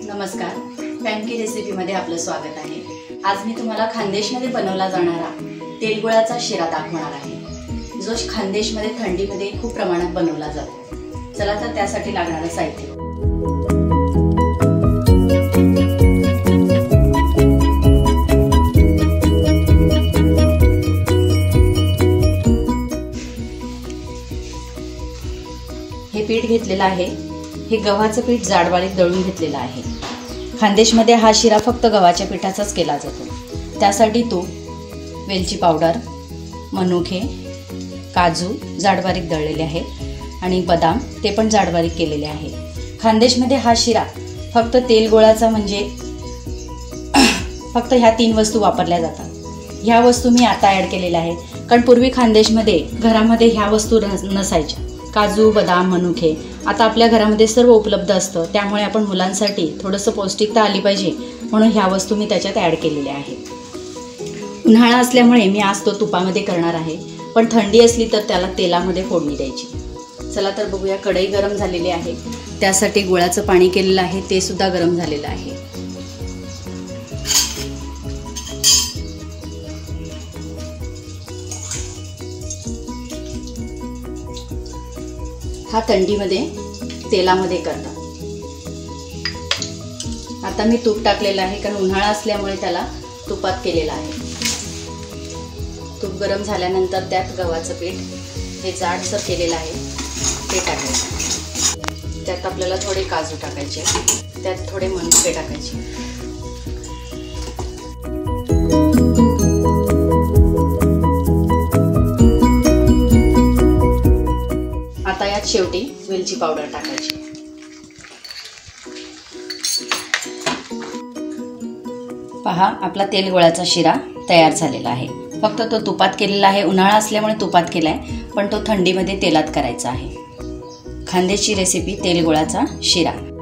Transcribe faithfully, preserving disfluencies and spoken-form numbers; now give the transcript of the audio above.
नमस्कार, फॅनकी रेसिपीमध्ये आपलं स्वागत आहे। आज मी तुम्हाला खानदेशमध्ये बनवला जाणारा तेलगुळाचा शिरा दाखवणार आहे, जो खानदेशमध्ये थंडीमध्ये खूप प्रमाणात बनवला जातो। चला तर त्यासाठी लागणारे साहित्य। हे पीठ घेतलेलं आहे। हे गव्हाचं पीठ जाडवाळीत दळून घेतलेलं आहे। खानदेशमध्ये हा शिरा फक्त गव्हाच्या पिठाचाच केला जातो। त्यासाठी तूप, वेलची पावडर, मनुके, काजू जाडबारीक दळलेले आहेत आणि बदाम ते पण जाडबारीक केलेले आहे। खानदेशमध्ये हा शिरा फक्त तेलगुळाचा म्हणजे फक्त ह्या तीन वस्तू वापरल्या जातात। ह्या वस्तू मी आता ॲड केलेल्या आहेत, कारण पूर्वी खानदेशमध्ये घरामध्ये ह्या वस्तू नसायच्या। काजू, बदाम, मनुके आता आपल्या घरामध्ये सर्व उपलब्ध असतं, त्यामुळे आपण मुलांसाठी थोडंसं पौष्टिकता आली पाहिजे म्हणून ह्या वस्तू मी त्याच्यात ॲड केलेल्या आहेत। उन्हाळा असल्यामुळे मी आज तो तुपामध्ये करणार आहे, पण थंडी असली तर त्याला तेलामध्ये फोडणी द्यायची। चला तर बघूया। कढई गरम झालेली आहे, त्यासाठी गुळाचं पाणी केलेलं आहे, ते सुद्धा गरम झालेलं आहे। हा थंडीमध्ये तेलामध्ये करतात। आता मी तूप टाकलेलं आहे, कारण उन्हाळा असल्यामुळे त्याला तुपात केलेलं आहे। तूप गरम झाल्यानंतर त्यात गव्हाचं पीठ हे जाडसर केलेलं आहे ते टाकायचं। त्यात आपल्याला थोडे काजू टाकायचे, त्यात थोडे मनुके टाकायचे। आता यात शेवटी वेलची पावडर टाकायची। पहा, आपला तेलगुळाचा शिरा तयार झालेला आहे। फक्त तो तुपात केलेला आहे। उन्हाळा असल्यामुळे तुपात केलाय, पण तो थंडीमध्ये तेलात करायचा आहे। खानदेशी रेसिपी तेलगुळाचा शिरा।